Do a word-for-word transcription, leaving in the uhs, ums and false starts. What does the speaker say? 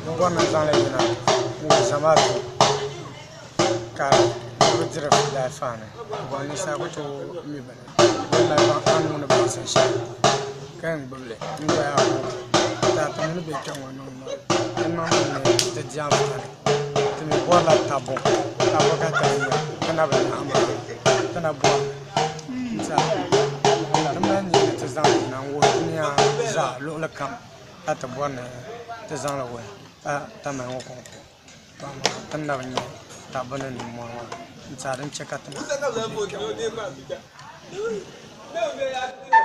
One of the Samatu car would drift that fan. One is able to live in it. Then I found the process. Can't believe you are that many big one. And not the jump to me, one like Tabo, Tabocata, and I will then I bought. The man is down and working near Lula Camp at the one is on the way. The man will come. Tanavani, Taban and more. It's a check at the